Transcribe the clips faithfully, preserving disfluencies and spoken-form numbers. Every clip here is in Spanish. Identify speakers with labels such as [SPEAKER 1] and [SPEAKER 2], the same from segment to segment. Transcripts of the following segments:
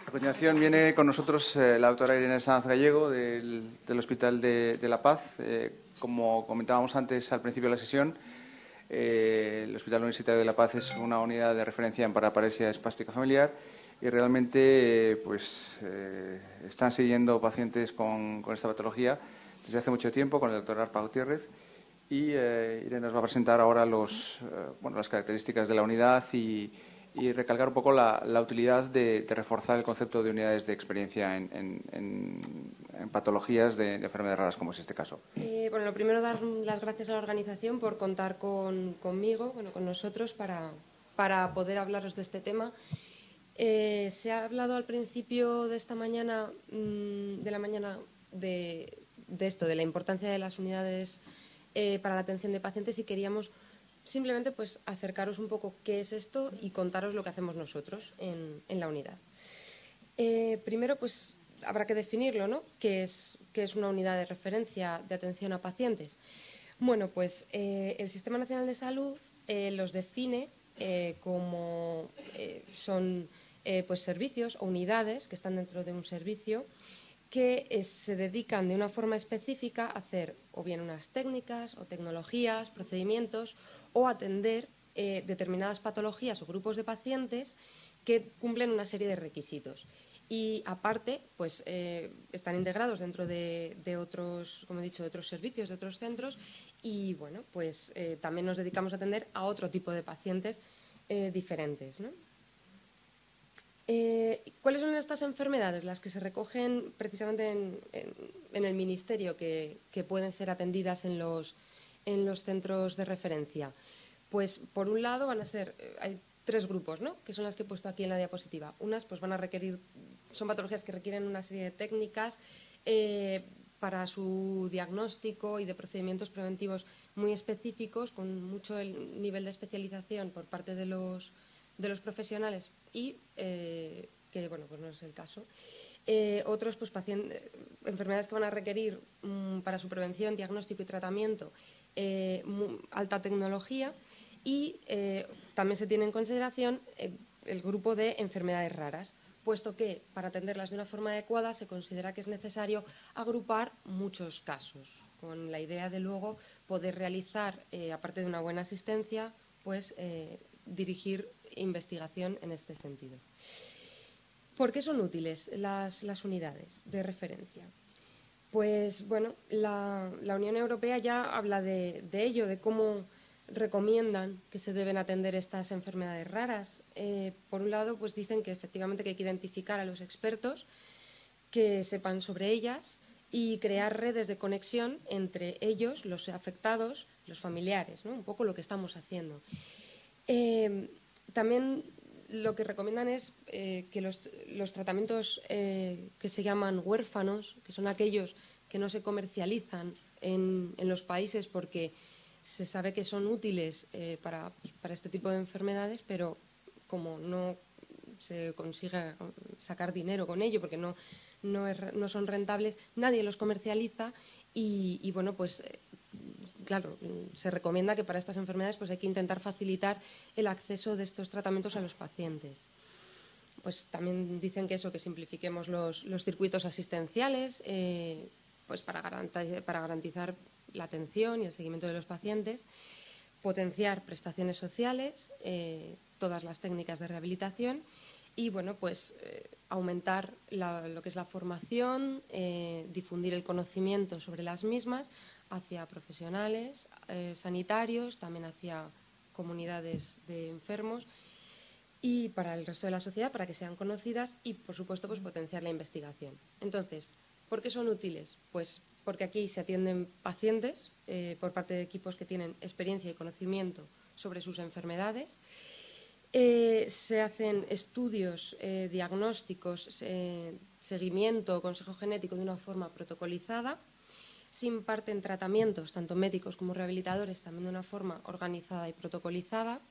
[SPEAKER 1] A continuación viene con nosotros eh, la doctora Irene Sanz Gallego del, del Hospital de, de La Paz. Eh, como comentábamos antes al principio de la sesión, eh, el Hospital Universitario de La Paz es una unidad de referencia en paraparesia espástica familiar y realmente eh, pues, eh, están siguiendo pacientes con, con esta patología desde hace mucho tiempo con el doctor Arpa Gutiérrez. Y eh, Irene nos va a presentar ahora los, eh, bueno, las características de la unidad y, y recalcar un poco la, la utilidad de, de reforzar el concepto de unidades de experiencia en, en, en, en patologías de, de enfermedades raras, como es este caso.
[SPEAKER 2] Eh, bueno, lo primero, dar las gracias a la organización por contar con, conmigo, bueno, con nosotros, para, para poder hablaros de este tema. Eh, se ha hablado al principio de esta mañana, mmm, de la mañana, de, de esto, de la importancia de las unidades eh, para la atención de pacientes, y queríamos simplemente pues acercaros un poco qué es esto y contaros lo que hacemos nosotros en, en la unidad. Eh, primero, pues habrá que definirlo, ¿no? ¿Qué es, qué es una unidad de referencia de atención a pacientes? Bueno, pues eh, el Sistema Nacional de Salud eh, los define eh, como eh, son eh, pues servicios o unidades que están dentro de un servicio que eh, se dedican de una forma específica a hacer o bien unas técnicas o tecnologías, procedimientos o atender eh, determinadas patologías o grupos de pacientes que cumplen una serie de requisitos. Y aparte, pues eh, están integrados dentro de, de otros, como he dicho, de otros servicios, de otros centros, y bueno, pues eh, también nos dedicamos a atender a otro tipo de pacientes eh, diferentes, ¿no? Eh, ¿Cuáles son estas enfermedades? Las que se recogen precisamente en, en, en el Ministerio, que, que pueden ser atendidas en los, en los centros de referencia. Pues, por un lado, van a ser, hay tres grupos, ¿no?, que son las que he puesto aquí en la diapositiva. Unas pues van a requerir, son patologías que requieren una serie de técnicas eh, para su diagnóstico y de procedimientos preventivos muy específicos, con mucho el nivel de especialización por parte de los, de los profesionales y eh, que, bueno, pues no es el caso. Eh, otros, pues pacientes, enfermedades que van a requerir mmm, para su prevención, diagnóstico y tratamiento eh, muy, alta tecnología. Y eh, también se tiene en consideración eh, el grupo de enfermedades raras, puesto que para atenderlas de una forma adecuada se considera que es necesario agrupar muchos casos, con la idea de luego poder realizar, eh, aparte de una buena asistencia, pues eh, dirigir investigación en este sentido. ¿Por qué son útiles las, las unidades de referencia? Pues bueno, la, la Unión Europea ya habla de, de ello, de cómo recomiendan que se deben atender estas enfermedades raras. Eh, por un lado, pues dicen que efectivamente que hay que identificar a los expertos que sepan sobre ellas y crear redes de conexión entre ellos, los afectados, los familiares, ¿no? Un poco lo que estamos haciendo. Eh, también lo que recomiendan es eh, que los, los tratamientos eh, que se llaman huérfanos, que son aquellos que no se comercializan en, en los países porque se sabe que son útiles eh, para, pues, para este tipo de enfermedades, pero como no se consigue sacar dinero con ello porque no, no, es, no son rentables, nadie los comercializa y, y bueno, pues eh, claro, se recomienda que para estas enfermedades pues hay que intentar facilitar el acceso de estos tratamientos a los pacientes. Pues también dicen que eso, que simplifiquemos los, los circuitos asistenciales eh, pues para garantizar, para garantizar la atención y el seguimiento de los pacientes, potenciar prestaciones sociales, eh, todas las técnicas de rehabilitación y, bueno, pues eh, aumentar la, lo que es la formación, eh, difundir el conocimiento sobre las mismas hacia profesionales, eh, sanitarios, también hacia comunidades de enfermos y para el resto de la sociedad, para que sean conocidas y, por supuesto, pues potenciar la investigación. Entonces, ¿por qué son útiles? Pues porque aquí se atienden pacientes eh, por parte de equipos que tienen experiencia y conocimiento sobre sus enfermedades. Eh, se hacen estudios eh, diagnósticos, eh, seguimiento, consejo genético de una forma protocolizada. Se imparten tratamientos, tanto médicos como rehabilitadores, también de una forma organizada y protocolizada.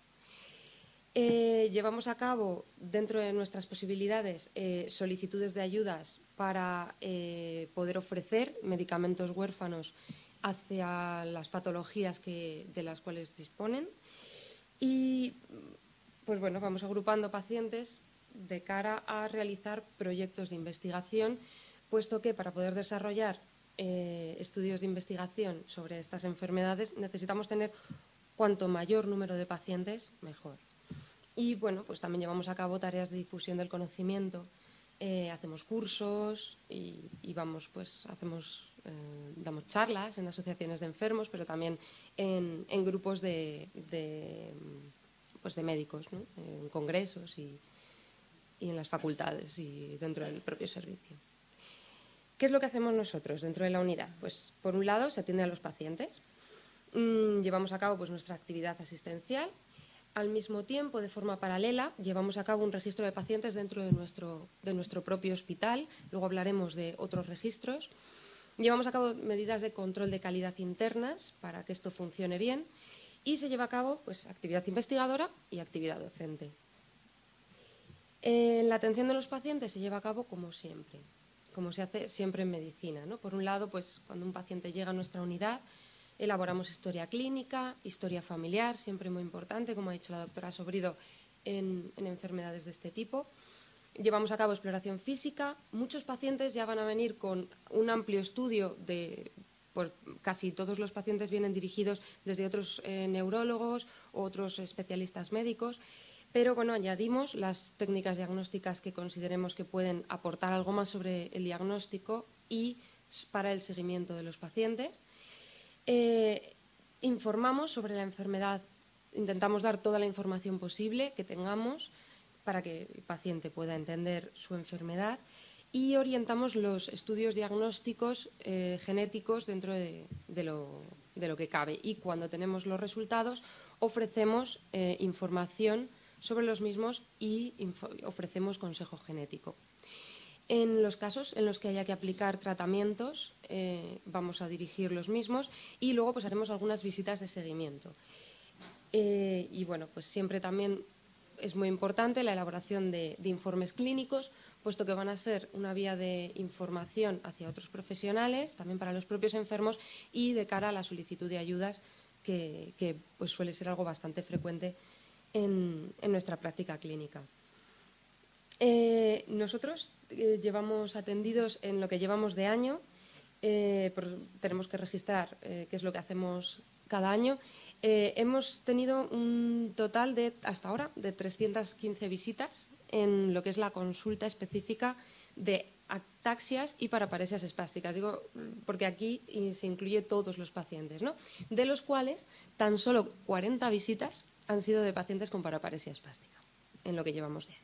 [SPEAKER 2] Eh, llevamos a cabo, dentro de nuestras posibilidades, eh, solicitudes de ayudas para eh, poder ofrecer medicamentos huérfanos hacia las patologías que, de las cuales disponen. Y, pues bueno, vamos agrupando pacientes de cara a realizar proyectos de investigación, puesto que para poder desarrollar eh, estudios de investigación sobre estas enfermedades necesitamos tener cuanto mayor número de pacientes, mejor. Y bueno, pues también llevamos a cabo tareas de difusión del conocimiento, eh, hacemos cursos y, y vamos, pues hacemos, eh, damos charlas en asociaciones de enfermos, pero también en, en grupos de, de, pues de médicos, ¿no? En congresos y, y en las facultades y dentro del propio servicio. ¿Qué es lo que hacemos nosotros dentro de la unidad? Pues por un lado se atiende a los pacientes, mmm, llevamos a cabo pues nuestra actividad asistencial. Al mismo tiempo, de forma paralela, llevamos a cabo un registro de pacientes dentro de nuestro, de nuestro propio hospital. Luego hablaremos de otros registros. Llevamos a cabo medidas de control de calidad internas para que esto funcione bien. Y se lleva a cabo pues, actividad investigadora y actividad docente. Eh, la atención de los pacientes se lleva a cabo como siempre, como se hace siempre en medicina, ¿no? Por un lado, pues, cuando un paciente llega a nuestra unidad, elaboramos historia clínica, historia familiar, siempre muy importante, como ha dicho la doctora Sobrido, en, en enfermedades de este tipo. Llevamos a cabo exploración física. Muchos pacientes ya van a venir con un amplio estudio de... Pues casi todos los pacientes vienen dirigidos desde otros eh, neurólogos o otros especialistas médicos, pero bueno, añadimos las técnicas diagnósticas que consideremos que pueden aportar algo más sobre el diagnóstico y para el seguimiento de los pacientes. Eh, informamos sobre la enfermedad, intentamos dar toda la información posible que tengamos para que el paciente pueda entender su enfermedad y orientamos los estudios diagnósticos eh, genéticos dentro de, de, lo, de lo que cabe. Y cuando tenemos los resultados, ofrecemos eh, información sobre los mismos y ofrecemos consejo genético. En los casos en los que haya que aplicar tratamientos, eh, vamos a dirigir los mismos y luego pues haremos algunas visitas de seguimiento. Eh, y bueno, pues siempre también es muy importante la elaboración de, de informes clínicos, puesto que van a ser una vía de información hacia otros profesionales, también para los propios enfermos y de cara a la solicitud de ayudas, que, que pues suele ser algo bastante frecuente en, en nuestra práctica clínica. Eh, nosotros eh, llevamos atendidos en lo que llevamos de año, eh, por, tenemos que registrar eh, qué es lo que hacemos cada año. Eh, hemos tenido un total de, hasta ahora, de trescientas quince visitas en lo que es la consulta específica de ataxias y paraparesias espásticas. Digo, porque aquí se incluye todos los pacientes, ¿no? De los cuales tan solo cuarenta visitas han sido de pacientes con paraparesia espástica, en lo que llevamos de año.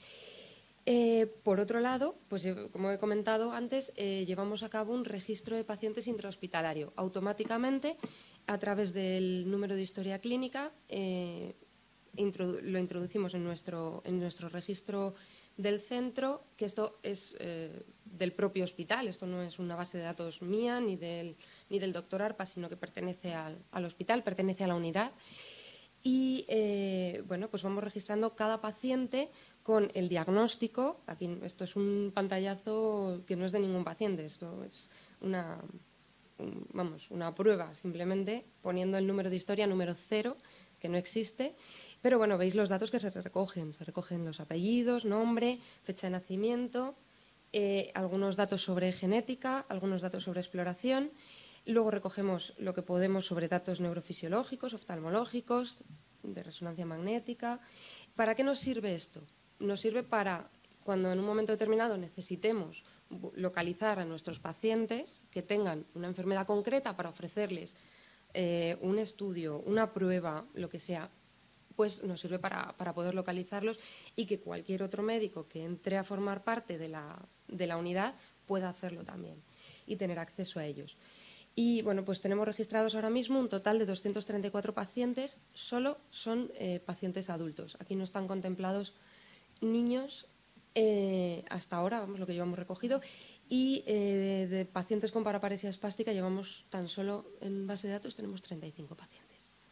[SPEAKER 2] Eh, por otro lado, pues como he comentado antes, eh, llevamos a cabo un registro de pacientes intrahospitalario. Automáticamente, a través del número de historia clínica, eh, introdu lo introducimos en nuestro, en nuestro registro del centro, que esto es eh, del propio hospital. Esto no es una base de datos mía ni del, ni del doctor Arpa, sino que pertenece al, al hospital, pertenece a la unidad. Y eh, bueno, pues vamos registrando cada paciente con el diagnóstico. Aquí esto es un pantallazo que no es de ningún paciente, esto es una, un, vamos, una prueba, simplemente poniendo el número de historia, número cero, que no existe. Pero bueno, veis los datos que se recogen. Se recogen los apellidos, nombre, fecha de nacimiento, eh, algunos datos sobre genética, algunos datos sobre exploración. Luego recogemos lo que podemos sobre datos neurofisiológicos, oftalmológicos, de resonancia magnética. ¿Para qué nos sirve esto? Nos sirve para, cuando en un momento determinado necesitemos localizar a nuestros pacientes que tengan una enfermedad concreta para ofrecerles eh, un estudio, una prueba, lo que sea, pues nos sirve para, para poder localizarlos y que cualquier otro médico que entre a formar parte de la, de la unidad pueda hacerlo también y tener acceso a ellos. Y bueno, pues tenemos registrados ahora mismo un total de doscientos treinta y cuatro pacientes, solo son eh, pacientes adultos. Aquí no están contemplados niños eh, hasta ahora, vamos, lo que llevamos recogido, y eh, de pacientes con paraparesia espástica llevamos tan solo en base de datos tenemos treinta y cinco pacientes.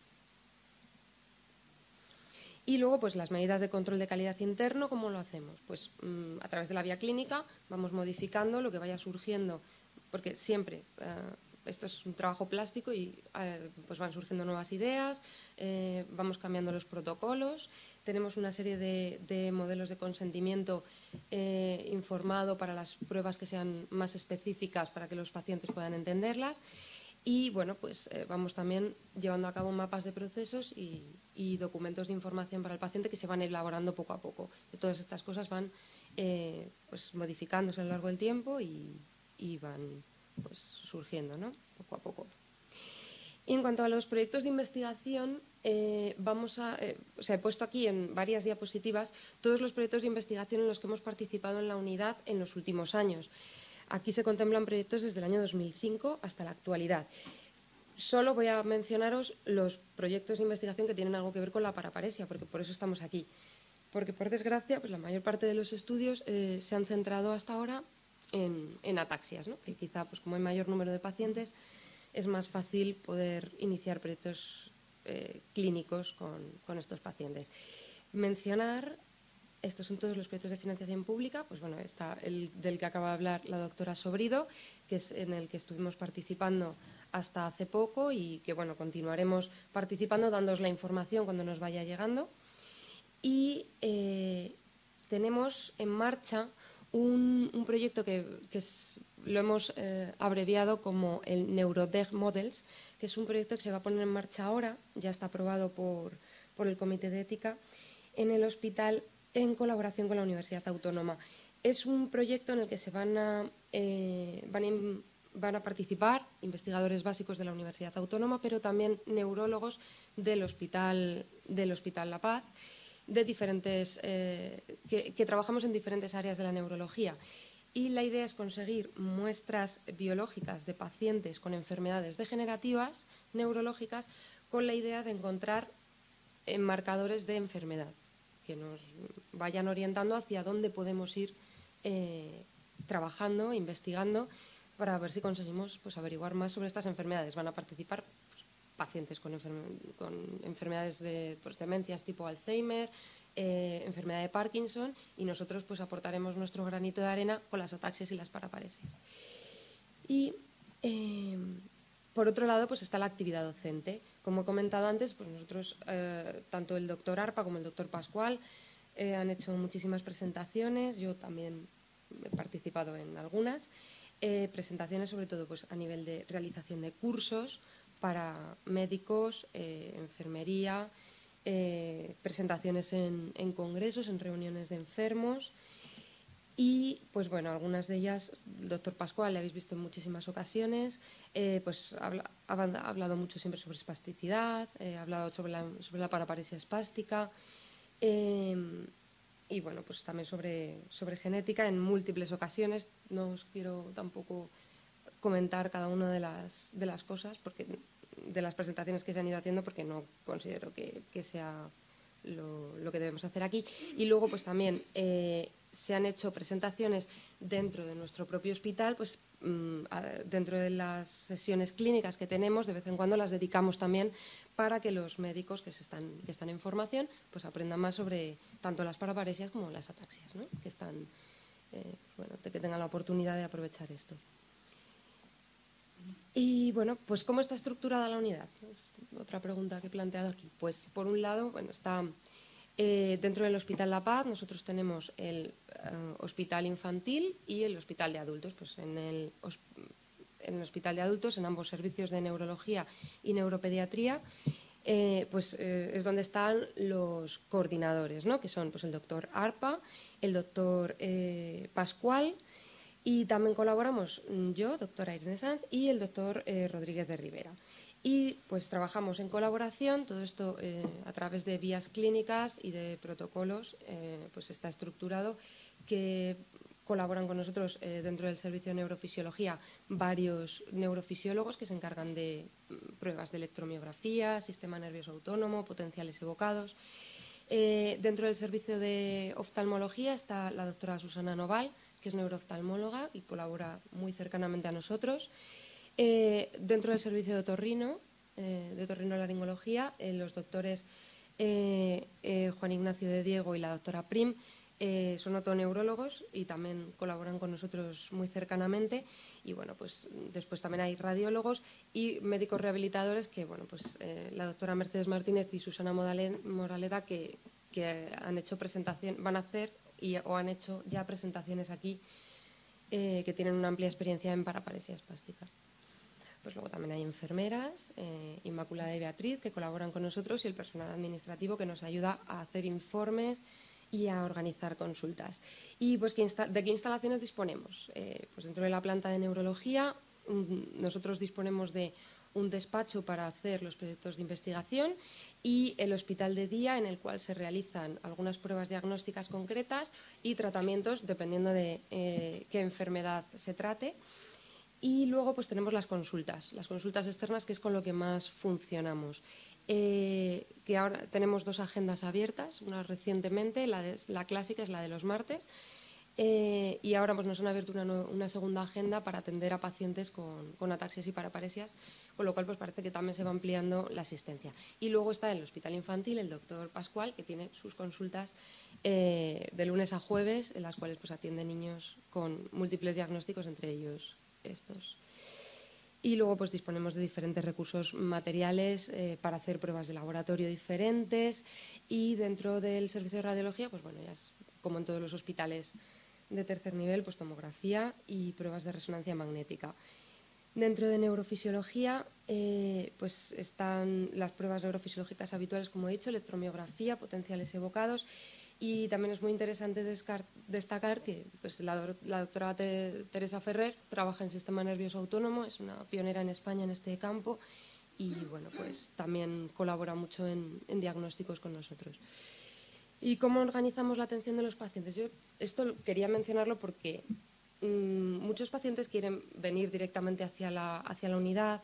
[SPEAKER 2] Y luego, pues las medidas de control de calidad interno, ¿cómo lo hacemos? Pues mmm, a través de la vía clínica vamos modificando lo que vaya surgiendo, porque siempre eh, esto es un trabajo plástico y eh, pues van surgiendo nuevas ideas, eh, vamos cambiando los protocolos. tenemos una serie de, de modelos de consentimiento eh, informado para las pruebas que sean más específicas para que los pacientes puedan entenderlas. Y bueno, pues eh, vamos también llevando a cabo mapas de procesos y, y documentos de información para el paciente que se van elaborando poco a poco. Que todas estas cosas van eh, pues modificándose a lo largo del tiempo y, y van pues surgiendo, ¿no? Poco a poco. Y en cuanto a los proyectos de investigación, eh, vamos a, eh, o sea, he puesto aquí en varias diapositivas todos los proyectos de investigación en los que hemos participado en la unidad en los últimos años. Aquí se contemplan proyectos desde el año dos mil cinco hasta la actualidad. Solo voy a mencionaros los proyectos de investigación que tienen algo que ver con la paraparesia, porque por eso estamos aquí. Porque, por desgracia, pues la mayor parte de los estudios eh, se han centrado hasta ahora en, en ataxias, ¿no? Que quizá, pues como hay mayor número de pacientes, es más fácil poder iniciar proyectos eh, clínicos con, con estos pacientes. Mencionar, estos son todos los proyectos de financiación pública, pues bueno, está el del que acaba de hablar la doctora Sobrido, que es en el que estuvimos participando hasta hace poco y que, bueno, continuaremos participando, dándoos la información cuando nos vaya llegando. Y eh, tenemos en marcha un, un proyecto que, que es, lo hemos eh, abreviado como el Neurodeg Models, que es un proyecto que se va a poner en marcha ahora, ya está aprobado por, por el Comité de Ética, en el hospital en colaboración con la Universidad Autónoma. Es un proyecto en el que se van a, eh, van a, van a participar investigadores básicos de la Universidad Autónoma, pero también neurólogos del Hospital, del Hospital La Paz, de diferentes, eh, que, que trabajamos en diferentes áreas de la neurología. Y la idea es conseguir muestras biológicas de pacientes con enfermedades degenerativas neurológicas con la idea de encontrar marcadores de enfermedad que nos vayan orientando hacia dónde podemos ir eh, trabajando, investigando, para ver si conseguimos pues, averiguar más sobre estas enfermedades. Van a participar pues, pacientes con, enferme con enfermedades de pues, demencias tipo Alzheimer, eh, enfermedad de Parkinson, y nosotros pues, aportaremos nuestro granito de arena con las ataxias y las paraparesias. Y, eh, por otro lado, pues está la actividad docente. Como he comentado antes, pues nosotros, eh, tanto el doctor Arpa como el doctor Pascual, eh, han hecho muchísimas presentaciones. Yo también he participado en algunas. Eh, presentaciones, sobre todo, pues a nivel de realización de cursos para médicos, eh, enfermería, eh, presentaciones en, en congresos, en reuniones de enfermos. Y, pues bueno, algunas de ellas, el doctor Pascual, le habéis visto en muchísimas ocasiones, eh, pues habla, ha, ha hablado mucho siempre sobre espasticidad, eh, ha hablado sobre la, sobre la paraparesia espástica, eh, y bueno, pues también sobre, sobre genética en múltiples ocasiones. No os quiero tampoco comentar cada una de las, de las cosas, porque, de las presentaciones que se han ido haciendo, porque no considero que, que sea lo, lo que debemos hacer aquí. Y luego, pues también... Eh, se han hecho presentaciones dentro de nuestro propio hospital, pues mmm, dentro de las sesiones clínicas que tenemos, de vez en cuando las dedicamos también para que los médicos que, se están, que están en formación pues aprendan más sobre tanto las paraparesias como las ataxias, ¿no? Que están, eh, bueno, que tengan la oportunidad de aprovechar esto. Y bueno, pues ¿cómo está estructurada la unidad? Es otra pregunta que he planteado aquí. Pues por un lado, bueno, está... Eh, dentro del Hospital La Paz nosotros tenemos el uh, hospital infantil y el hospital de adultos. Pues en el, en el hospital de adultos, en ambos servicios de neurología y neuropediatría, eh, pues eh, es donde están los coordinadores, ¿no? Que son pues, el doctor Arpa, el doctor eh, Pascual, y también colaboramos yo, doctora Irene Sanz, y el doctor eh, Rodríguez de Rivera. Y pues trabajamos en colaboración, todo esto eh, a través de vías clínicas y de protocolos, eh, pues está estructurado, que colaboran con nosotros eh, dentro del servicio de neurofisiología varios neurofisiólogos que se encargan de pruebas de electromiografía, sistema nervioso autónomo, potenciales evocados. Eh, dentro del servicio de oftalmología está la doctora Susana Noval, que es neurooftalmóloga y colabora muy cercanamente a nosotros. Eh, dentro del servicio de otorrino, eh, de otorrinolaringología, eh, los doctores eh, eh, Juan Ignacio de Diego y la doctora Prim eh, son otoneurólogos y también colaboran con nosotros muy cercanamente. Y bueno, pues después también hay radiólogos y médicos rehabilitadores que, bueno, pues eh, la doctora Mercedes Martínez y Susana Moraleda, que, que han hecho presentación, van a hacer y, o han hecho ya presentaciones aquí eh, que tienen una amplia experiencia en paraparesia espástica. Pues luego también hay enfermeras, eh, Inmaculada y Beatriz, que colaboran con nosotros, y el personal administrativo que nos ayuda a hacer informes y a organizar consultas. ¿Y pues, de qué instalaciones disponemos? Eh, pues dentro de la planta de neurología, nosotros disponemos de un despacho para hacer los proyectos de investigación y el hospital de día, en el cual se realizan algunas pruebas diagnósticas concretas y tratamientos dependiendo de eh, qué enfermedad se trate. Y luego pues tenemos las consultas, las consultas externas, que es con lo que más funcionamos. Eh, que ahora tenemos dos agendas abiertas, una recientemente, la, de, la clásica es la de los martes, eh, y ahora pues nos han abierto una, una segunda agenda para atender a pacientes con, con ataxias y paraparesias, con lo cual pues parece que también se va ampliando la asistencia. Y luego está el hospital infantil el doctor Pascual, que tiene sus consultas eh, de lunes a jueves, en las cuales pues atiende niños con múltiples diagnósticos, entre ellos estos. Y luego pues disponemos de diferentes recursos materiales eh, para hacer pruebas de laboratorio diferentes, y dentro del servicio de radiología, pues bueno, ya es como en todos los hospitales de tercer nivel, pues tomografía y pruebas de resonancia magnética. Dentro de neurofisiología, eh, pues están las pruebas neurofisiológicas habituales, como he dicho, electromiografía, potenciales evocados. Y también es muy interesante destacar que pues, la, la doctora Teresa Ferrer trabaja en sistema nervioso autónomo, es una pionera en España en este campo, y bueno, pues también colabora mucho en, en diagnósticos con nosotros. ¿Y cómo organizamos la atención de los pacientes? Yo esto quería mencionarlo porque mmm, muchos pacientes quieren venir directamente hacia la, hacia la unidad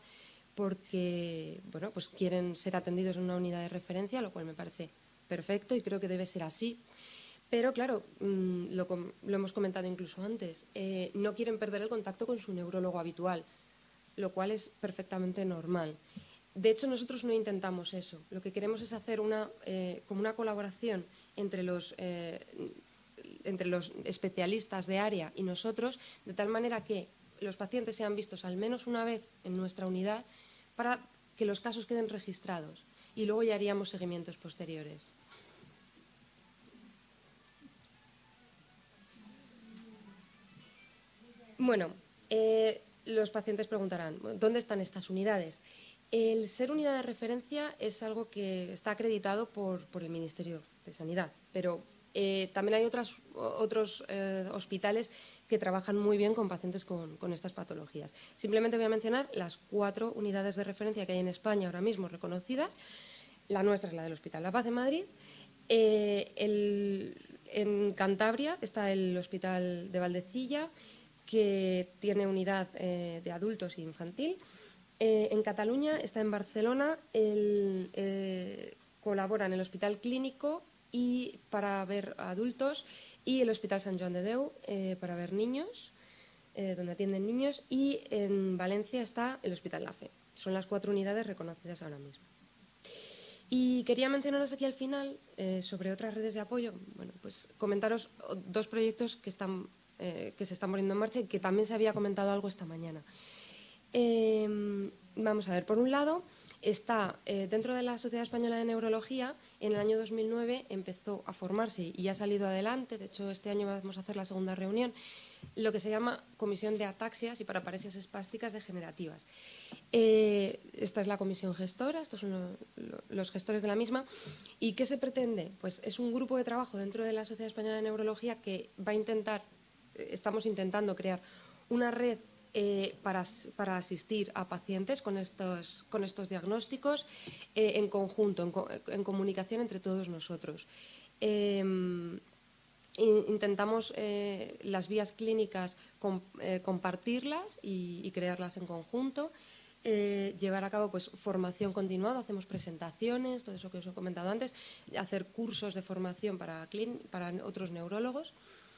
[SPEAKER 2] porque bueno, pues quieren ser atendidos en una unidad de referencia, lo cual me parece perfecto y creo que debe ser así. Pero, claro, lo, lo hemos comentado incluso antes, eh, no quieren perder el contacto con su neurólogo habitual, lo cual es perfectamente normal. De hecho, nosotros no intentamos eso. Lo que queremos es hacer una, eh, como una colaboración entre los, eh, entre los especialistas de área y nosotros, de tal manera que los pacientes sean vistos al menos una vez en nuestra unidad para que los casos queden registrados, y luego ya haríamos seguimientos posteriores. Bueno, eh, los pacientes preguntarán, ¿dónde están estas unidades? El ser unidad de referencia es algo que está acreditado por, por el Ministerio de Sanidad, pero eh, también hay otras, otros eh, hospitales que trabajan muy bien con pacientes con, con estas patologías. Simplemente voy a mencionar las cuatro unidades de referencia que hay en España ahora mismo reconocidas. La nuestra es la del Hospital La Paz de Madrid. Eh, el, en Cantabria está el Hospital de Valdecilla, que tiene unidad eh, de adultos e infantil. Eh, en Cataluña está en Barcelona, el, eh, colabora en el Hospital Clínico y para ver adultos, y el Hospital Sant Joan de Déu eh, para ver niños, eh, donde atienden niños, y en Valencia está el Hospital LAFE. Son las cuatro unidades reconocidas ahora mismo. Y quería mencionaros aquí al final, eh, sobre otras redes de apoyo, bueno, pues comentaros dos proyectos que están Eh, que se están poniendo en marcha y que también se había comentado algo esta mañana. Eh, vamos a ver, por un lado, está eh, dentro de la Sociedad Española de Neurología, en el año dos mil nueve empezó a formarse y ha salido adelante, de hecho este año vamos a hacer la segunda reunión, lo que se llama Comisión de Ataxias y Paraparesias Espásticas Degenerativas. Eh, esta es la comisión gestora, estos son lo, lo, los gestores de la misma. ¿Y qué se pretende? Pues es un grupo de trabajo dentro de la Sociedad Española de Neurología que va a intentar Estamos intentando crear una red eh, para, para asistir a pacientes con estos, con estos diagnósticos eh, en conjunto, en, en comunicación entre todos nosotros. Eh, intentamos eh, las vías clínicas com, eh, compartirlas y, y crearlas en conjunto. Eh, llevar a cabo pues, formación continuada, hacemos presentaciones, todo eso que os he comentado antes, hacer cursos de formación para, para otros neurólogos.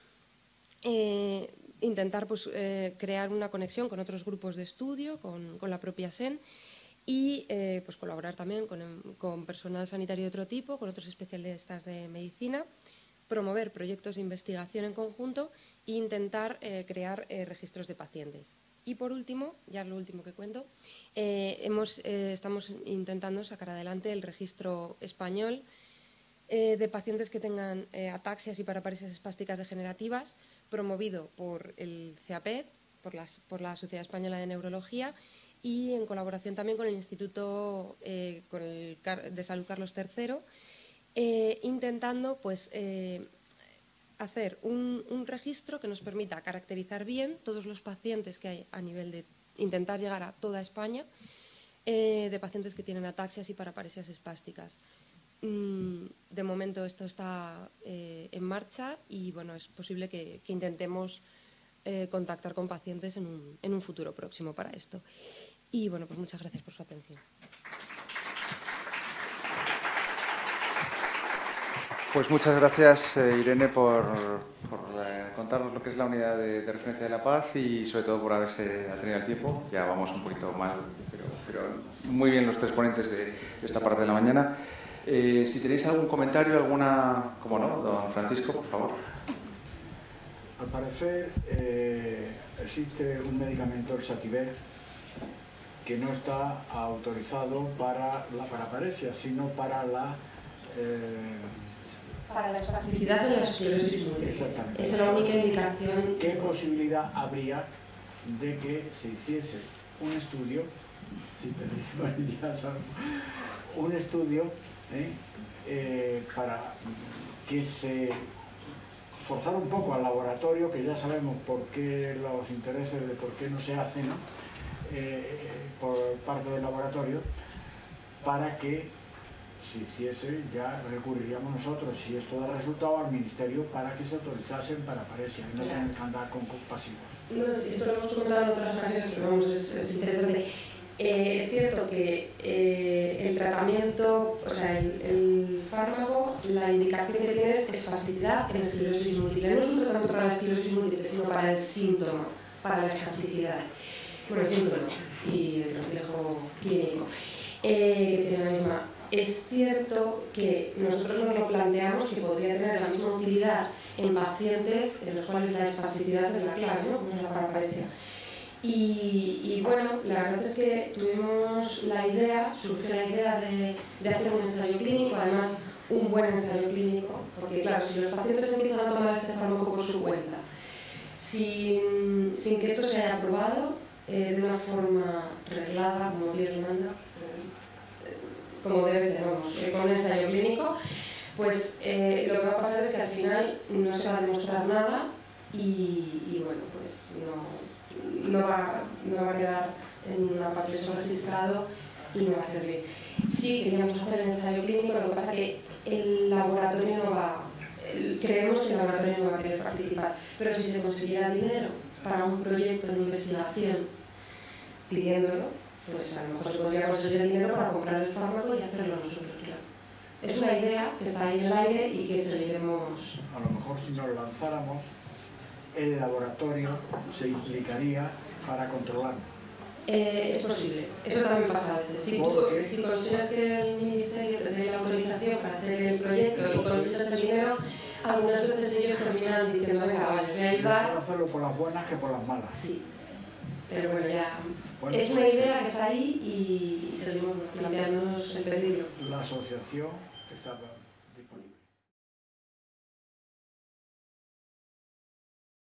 [SPEAKER 2] Eh, intentar pues, eh, crear una conexión con otros grupos de estudio, con, con la propia S E N, y eh, pues, colaborar también con, con personal sanitario de otro tipo, con otros especialistas de medicina, promover proyectos de investigación en conjunto e intentar eh, crear eh, registros de pacientes. Y por último, ya lo último que cuento, eh, hemos, eh, estamos intentando sacar adelante el registro español eh, de pacientes que tengan eh, ataxias y paraparesias espásticas degenerativas, promovido por el C A P E D, por, las, por la Sociedad Española de Neurología, y en colaboración también con el Instituto eh, con el de Salud Carlos tercero, eh, intentando pues, eh, hacer un, un registro que nos permita caracterizar bien todos los pacientes que hay a nivel de intentar llegar a toda España, eh, de pacientes que tienen ataxias y paraparesias espásticas. Mm, de momento esto está eh, en marcha y bueno, es posible que, que intentemos eh, contactar con pacientes en un, en un futuro próximo para esto. Y bueno, pues muchas gracias por su atención.
[SPEAKER 1] Pues muchas gracias, eh, Irene, por, por eh, contarnos lo que es la unidad de, de referencia de la paz y sobre todo por haberse tenido el tiempo. Ya vamos un poquito mal, pero, pero muy bien los tres ponentes de, de esta parte de la mañana. Eh, si tenéis algún comentario, alguna... ¿Cómo no? Don Francisco, por favor.
[SPEAKER 3] Al parecer eh, existe un medicamento, el Sativex, que no está autorizado para la paraparesia, sino para la... Eh,
[SPEAKER 2] Para la espasticidad de la esclerosis múltiple.
[SPEAKER 3] Exactamente.
[SPEAKER 2] Esa es la única indicación.
[SPEAKER 3] ¿Qué posibilidad habría de que se hiciese un estudio, sí, pero ya sabemos, un estudio ¿eh? Eh, para que se forzara un poco al laboratorio, que ya sabemos por qué los intereses de por qué no se hace, ¿no? Eh, por parte del laboratorio, para que si hiciese, ya recurriríamos nosotros, si esto da resultado, al Ministerio para que se autorizasen paraparesia y no tener que andar con pasivos.
[SPEAKER 2] No, esto lo hemos comentado en otras ocasiones, pero vamos, es, es interesante. Eh, es cierto que eh, el tratamiento, o sea, el, el fármaco, la indicación que tiene es espasticidad en esclerosis múltiple. No es un tratamiento para la esclerosis múltiple, sino para el síntoma, para la espasticidad. Bueno, el síntoma y el reflejo clínico, eh, que tiene la misma. Es cierto que nosotros nos lo planteamos que podría tener la misma utilidad en pacientes en los cuales la espasticidad es la clave, ¿no? Como es la paraparesia. Y, y bueno, la verdad es que tuvimos la idea, surgió la idea de, de hacer un ensayo clínico, además un buen ensayo clínico, porque claro, si los pacientes empiezan a tomar este fármaco por su cuenta, sin, sin que esto se haya aprobado eh, de una forma reglada, como Dios manda, como debe ser, vamos, eh, con un ensayo clínico, pues eh, lo que va a pasar es que al final no se va a demostrar nada y, y bueno, pues no, no, va, no va a quedar en una parte de eso registrado y no va a servir. Sí, queríamos hacer el ensayo clínico, lo que pasa es que el laboratorio no va, el, creemos que el laboratorio no va a querer participar, pero si se consiguiera dinero para un proyecto de investigación pidiéndolo, pues a lo mejor se podría conseguir el dinero para comprar el fármaco y hacerlo nosotros, claro. Es una idea que está ahí en el aire y que seguiremos.
[SPEAKER 3] A lo mejor si nos lanzáramos, el laboratorio se implicaría para controlarlo.
[SPEAKER 2] Eh, es posible, eso también pasa a veces. Si, tú, si consigues que el Ministerio te dé la autorización para hacer el proyecto y consigues el dinero, algunas veces ellos terminan diciendo, venga, vale, voy a ayudar.
[SPEAKER 3] Mejor hacerlo por las buenas que por las malas.
[SPEAKER 2] Sí. Pero bueno, ya
[SPEAKER 3] bueno,
[SPEAKER 2] es una idea que está ahí y seguimos planteándonos el pedirlo.
[SPEAKER 3] La asociación está